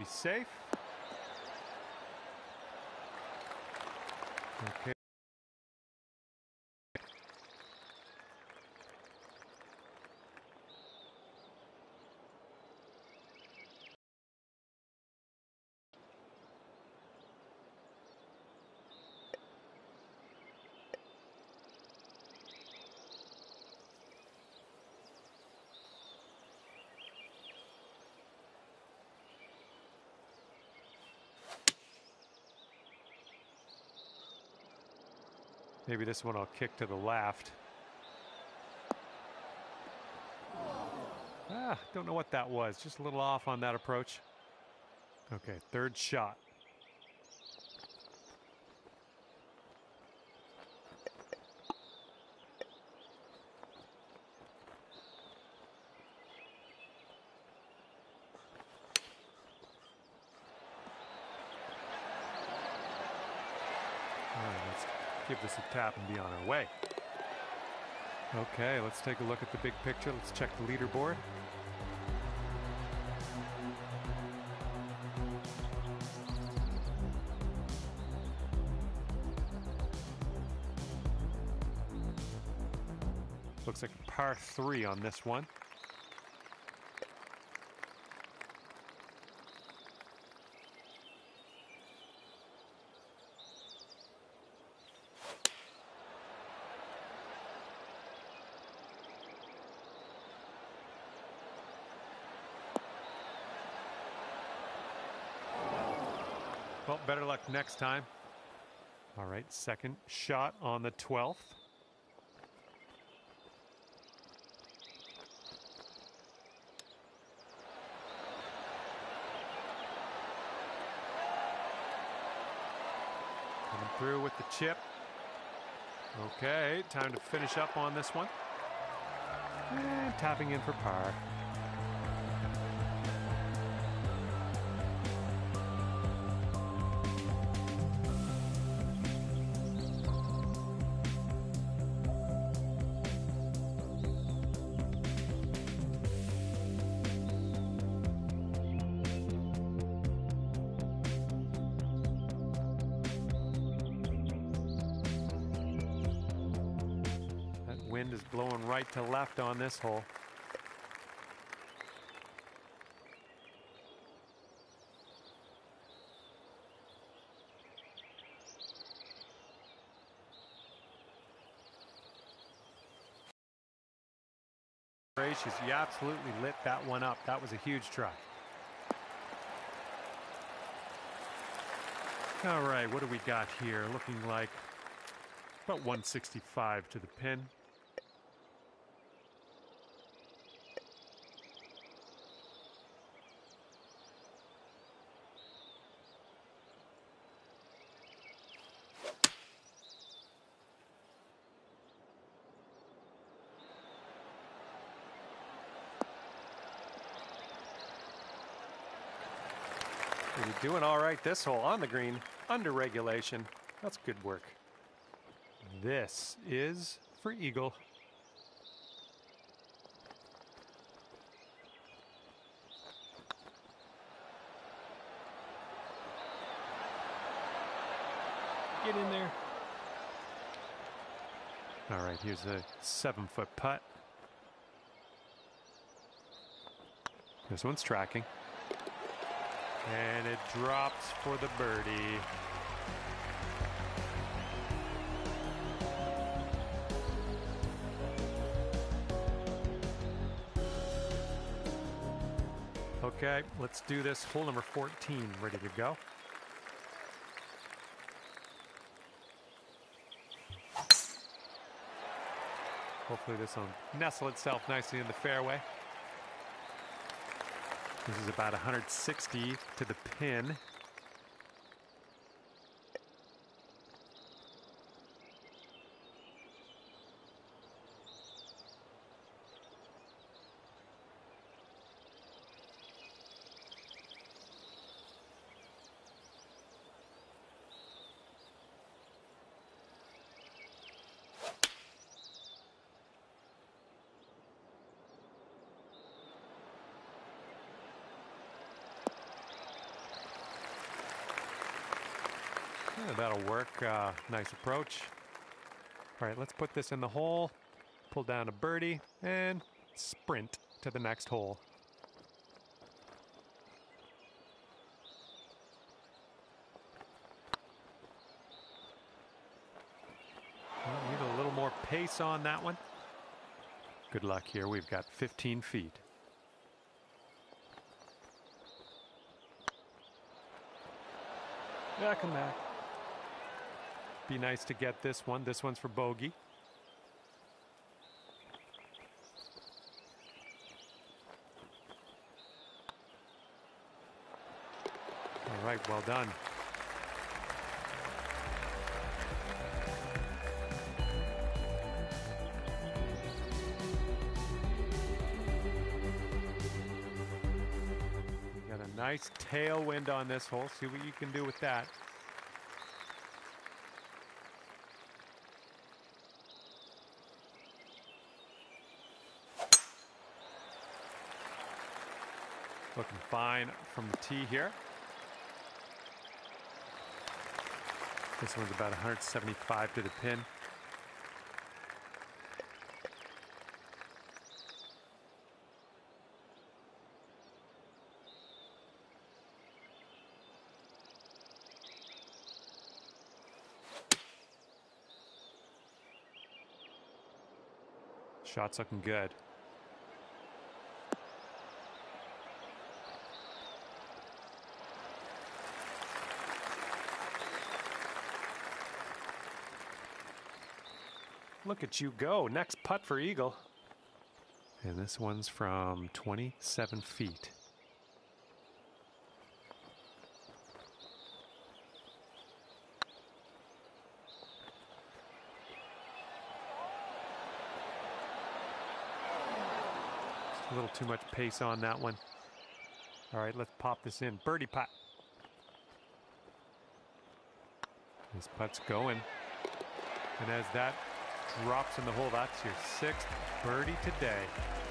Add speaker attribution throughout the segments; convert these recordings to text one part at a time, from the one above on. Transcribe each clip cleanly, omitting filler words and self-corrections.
Speaker 1: safe. Okay. Maybe this one I'll kick to the left. Don't know what that was. Just a little off on that approach. Okay, third shot. All right, let's give this a tap and be on our way. Okay, let's take a look at the big picture. Let's check the leaderboard. Looks like a par 3 on this one. Well, better luck next time. All right, second shot on the 12th. Coming through with the chip. Okay, time to finish up on this one. And tapping in for par. Wind is blowing right to left on this hole. Gracious, you absolutely lit that one up. That was a huge try. All right, what do we got here? Looking like about 165 to the pin. You're doing all right this hole on the green, under regulation. That's good work. This is for eagle. Get in there. All right, here's a 7-foot putt. This one's tracking. And it drops for the birdie. Okay, let's do this. Hole number 14, ready to go. Hopefully this will nestle itself nicely in the fairway. This is about 160 to the pin. Yeah, that'll work. Nice approach. All right, let's put this in the hole, pull down a birdie, and sprint to the next hole. Well, need a little more pace on that one. Good luck here. We've got 15 feet.
Speaker 2: Yeah, come back.
Speaker 1: Be nice to get this one. This one's for bogey. All right, well done. You got a nice tailwind on this hole. See what you can do with that. Looking fine from the tee here. This one's about 175 to the pin. Shot's looking good. Look at you go. Next putt for Eagle. And this one's from 27 feet. Just a little too much pace on that one. All right, let's pop this in. Birdie putt. This putt's going. And as that drops in the hole, that's your 6th birdie today.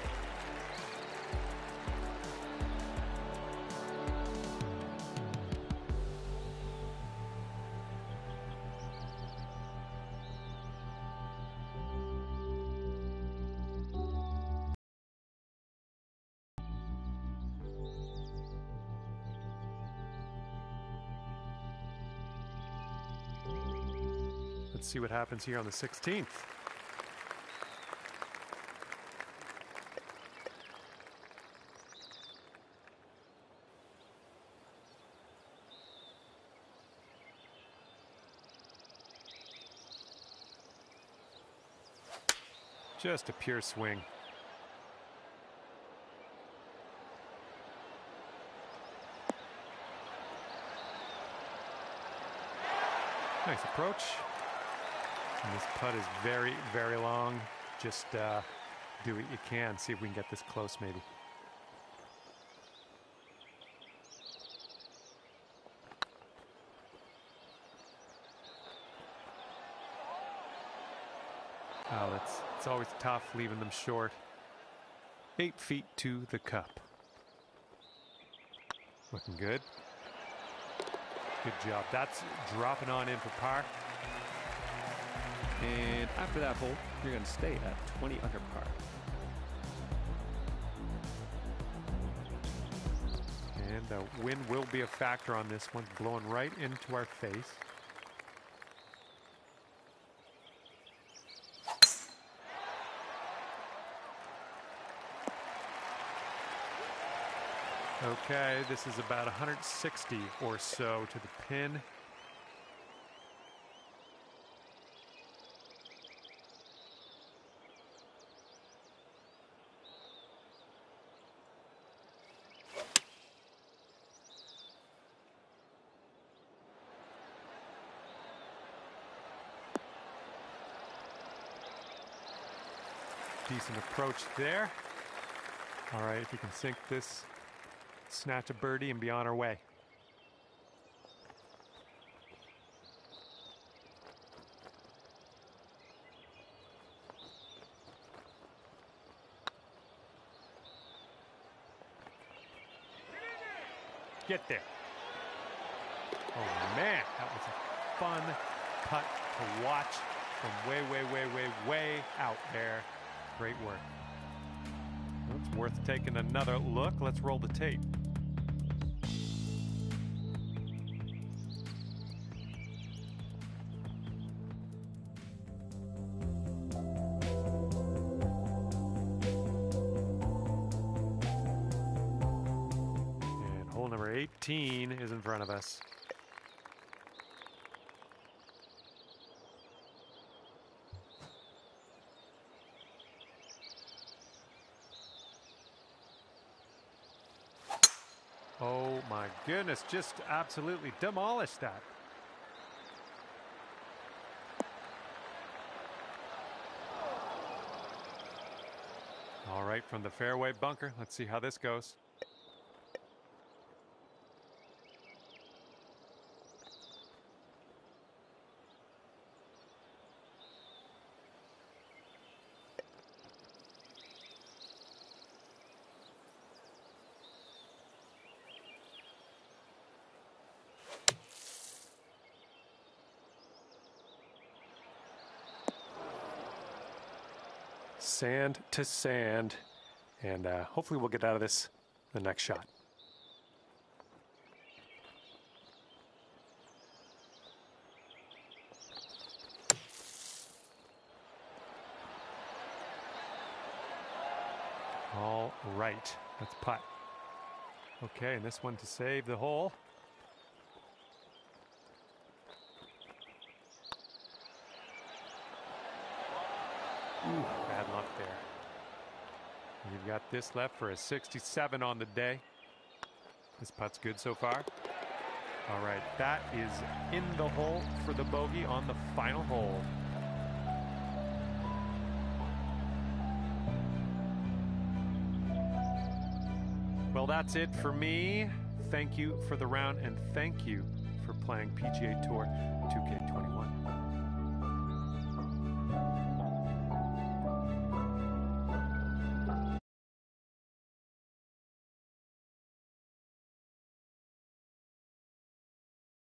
Speaker 1: Let's see what happens here on the 16th. Just a pure swing. Nice approach. And this putt is very, very long. Just do what you can. See if we can get this close maybe. Oh, it's always tough leaving them short. 8 feet to the cup. Looking good. Good job. That's dropping on in for par.
Speaker 2: And after that hole, you're going to stay at 20 under par.
Speaker 1: And the wind will be a factor on this one, blowing right into our face. Okay, this is about 160 or so to the pin. Decent approach there. All right, if you can sink this, snatch a birdie and be on our way. Get there. Oh man, that was fun putt to watch from way, way, way, way, way out there. Great work. It's worth taking another look. Let's roll the tape. And hole number 18 is in front of us. Oh my goodness, just absolutely demolished that. All right, from the fairway bunker, let's see how this goes. Sand to sand, and hopefully we'll get out of this the next shot. All right, let's putt. Okay, and this one to save the hole. Ooh, bad luck there. You've got this left for a 67 on the day. This putt's good so far. All right, that is in the hole for the bogey on the final hole. Well, that's it for me. Thank you for the round, and thank you for playing PGA Tour 2K21.